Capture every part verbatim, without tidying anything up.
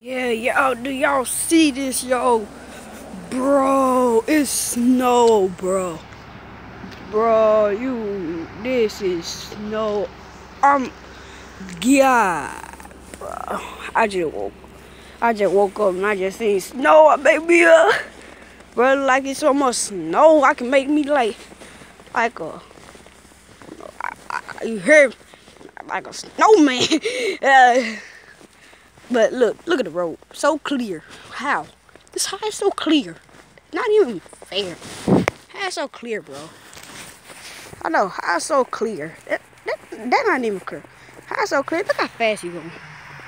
Yeah, y'all, do y'all see this, yo? Bro, it's snow, bro. Bro, you, this is snow. I'm, yeah, bro. I just woke, I just woke up and I just seen snow. I make me up, bro. Like it's so much snow, I can make me like, like a, I, I, you hear, me? Like a snowman. uh, But look, look at the road. So clear. How? This how is so clear. Not even fair. How is so clear, bro? I know, how so clear. That, that, that not even clear. How so clear? Look how fast you going.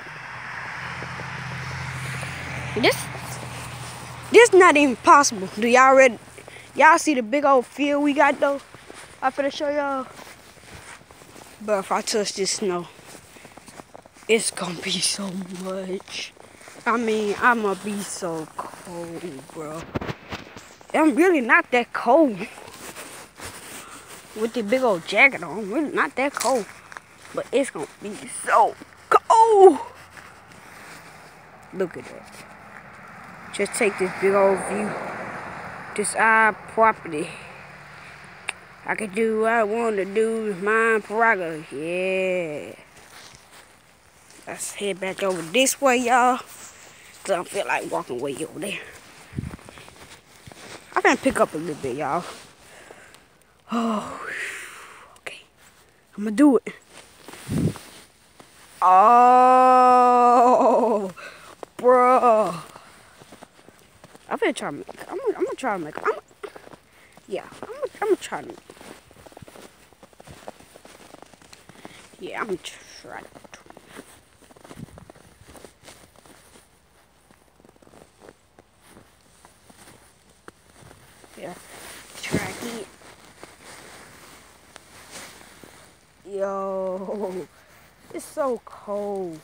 This, this not even possible. Do y'all ready? Y'all see the big old field we got though? I'm finna show y'all. But if I touch this snow, it's gonna be so much. I mean, I'm gonna be so cold, bro. I'm really not that cold. With the big old jacket on, I'm really not that cold. But it's gonna be so cold. Look at that. Just take this big old view. This our property. I can do what I want to do. It's my prerogative. Yeah. Let's head back over this way, y'all. Cause I don't feel like walking way over there. I'm gonna pick up a little bit, y'all. Oh, okay. I'm gonna do it. Oh, bro. I'm gonna try to make. I'm gonna, I'm gonna try to make. I'm, yeah, I'm gonna, I'm gonna try to. Yeah, I'm gonna try to. Yeah, track it. Yo, it's so cold.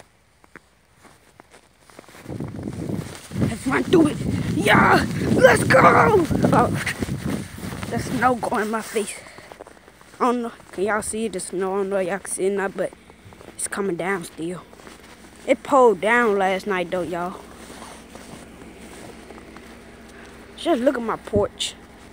Let's run through it. Yeah, let's go. Oh, the snow going in my face. I don't know. Can y'all see the snow? I don't know if y'all can see it now, but it's coming down still. It pulled down last night though, y'all. Just look at my porch.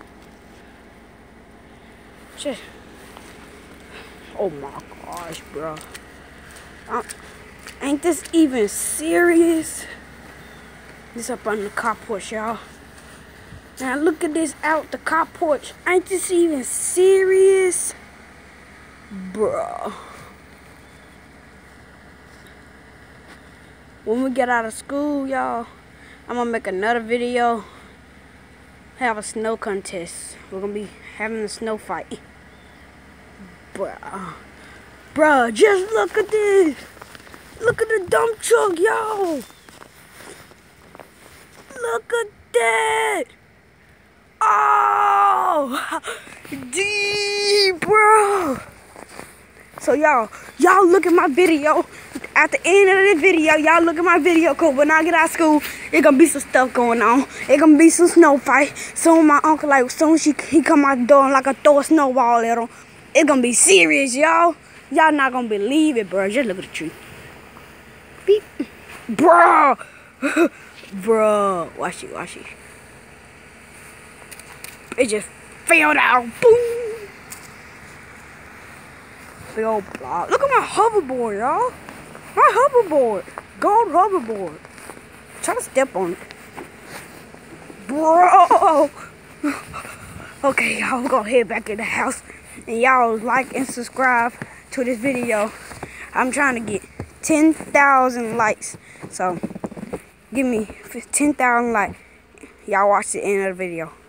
Just, oh my gosh, bro. Uh, ain't this even serious? This up on the car porch, y'all. Now look at this out the car porch. Ain't this even serious? Bro. When we get out of school, y'all, I'm gonna make another video. Have a snow contest. We're gonna be having a snow fight. Bruh. Bruh, just look at this. Look at the dump truck, y'all. Look at that. Oh, D, bro. So y'all, y'all look at my video. At the end of the video, y'all look at my video, cause when I get out of school, it gonna be some stuff going on. It gonna be some snow fight. Soon my uncle, like, soon she he come out the door and like I throw a snowball at him. It gonna be serious, y'all. Y'all not gonna believe it, bro. Just look at the tree. Beep, bro, bro. Watch it, watch it. It just fell down. Boom. Big old block. Look at my hoverboard, y'all. My hoverboard. Gold hoverboard. Try to step on it. Bro. Okay, y'all, we're gonna head back in the house. And y'all like and subscribe to this video. I'm trying to get ten thousand likes. So, give me ten thousand likes. Y'all watch the end of the video.